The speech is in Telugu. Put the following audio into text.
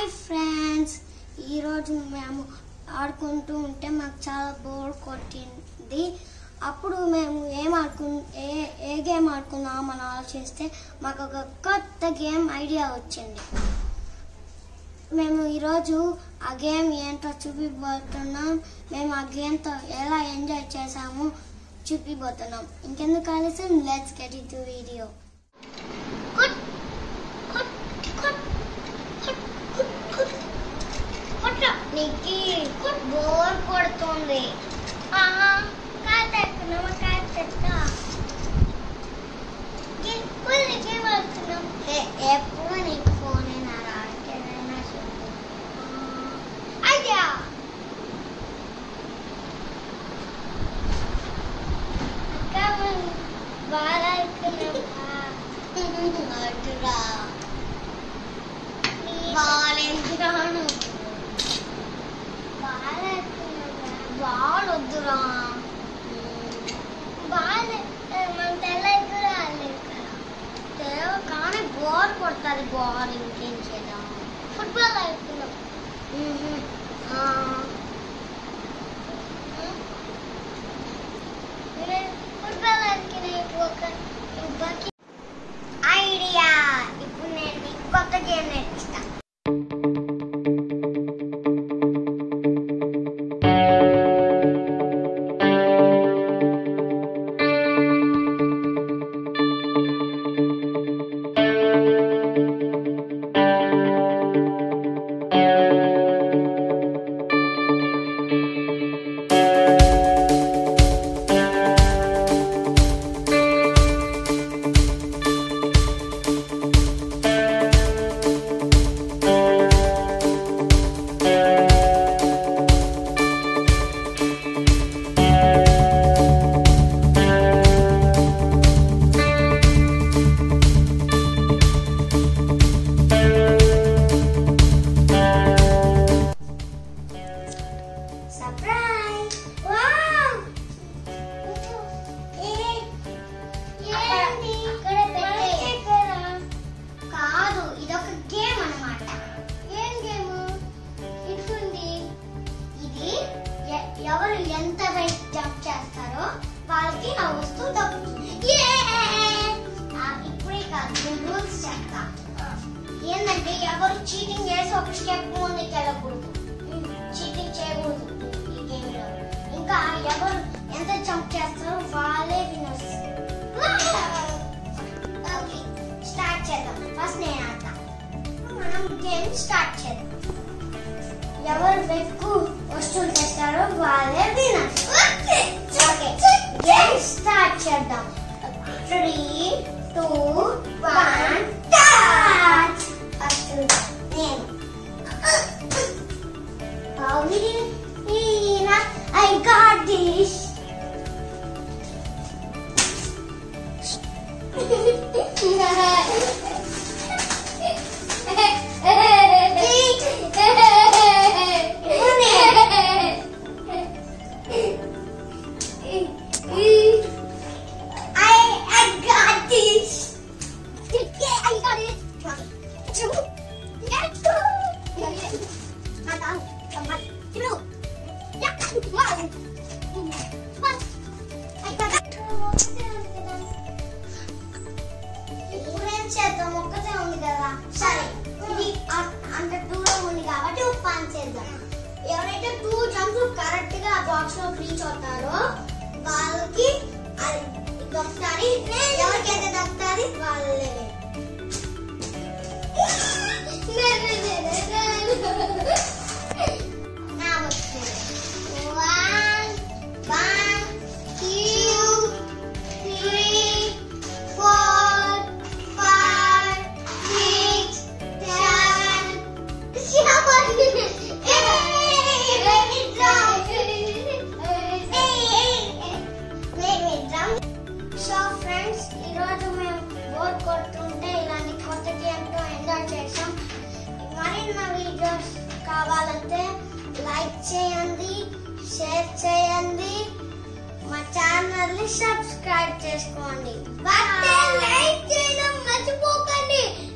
ఫ్రెండ్స్, ఈరోజు మేము ఆడుకుంటూ ఉంటే మాకు చాలా బోర్ కొట్టింది. అప్పుడు మేము ఏ గేమ్ ఆడుకుందామని ఆలోచిస్తే మాకు ఒక కొత్త గేమ్ ఐడియా వచ్చింది. మేము ఈరోజు ఆ గేమ్ ఏంటో చూపిపోతున్నాం. మేము ఆ గేమ్తో ఎలా ఎంజాయ్ చేసాము చూపిపోతున్నాం. ఇంకెందుకు ఆలస్యం, లెట్స్ గెట్ ఇంటు వీడియో. నీకు బోర్ కొడుతుంది. ఎప్పుడు నీకు ఫోన్ అయినా అయ్యా బాగా వద్దురా, మన తెల్లగా కానీ బోర్ కొడుతుంది. బాల్ ఇంకేం చేద్దాం, ఫుట్బాల్ ఆడుతున్నాం. ఫుట్బాల్ ఆడుకునే ఒక ఐడియా. ఇప్పుడు నేను కొత్త గేమ్ నేర్పిస్తాను. ఎవరు ఎంత వెయిట్ జంప్ చేస్తారో వాళ్ళకి ఆ వస్తువు దక్కుతుంది. ఇప్పుడే కాదు, రూల్స్ చెప్తా. ఏంటంటే ఎవరు చీటింగ్ చేసి ఒక స్టెప్ ముందుకు వెళ్ళకూడదు, చీటింగ్ చేయకూడదు ఈ గేమ్ లో. ఇంకా ఎవరు ఎంత జంప్ చేస్తారో వాళ్ళే విన్నర్స్. స్టార్ట్ చేద్దాం. ఫస్ట్ నేను ఆడతా. మనం గేమ్ స్టార్ట్ చేద్దాం. ఎవరు ఎక్కువ వస్తువులు తెస్తారో వాళ్ళే విన్నర్స్. ఓకే, గేమ్ స్టార్ట్ చేద్దాం. 3, 2, 1 స్టార్ట్. నేను I got this. చేద్దాం, ఒక్కటే ఉంది కదా. సరే, ఇది అంత దూరం ఉంది కాబట్టి ఒక పని చేద్దాం. ఎవరైతే 2 జంప్స్ కరెక్ట్ గా ఆ బాక్స్ లో రీచ్ అవుతారో వాళ్ళకి దొరుకుతారు. ఎవరికి ఎంత దొరుకుతుంది వాళ్ళే. నా వస్తుంది 1, 2, 3, 4, 5, 6, 7. సో ఫ్రెండ్స్, ఈరోజు మేము బోర్ కొడుతుంటే ఇలాంటి కొత్త గేమ్తో ఎంజాయ్ చేసాం. మరిన్ని వీడియోస్ కావాలంటే లైక్ చేయండి, షేర్ చేయండి, మా ఛానల్ని సబ్స్క్రైబ్ చేసుకోండి. లైక్ చేయడం మర్చిపోకండి.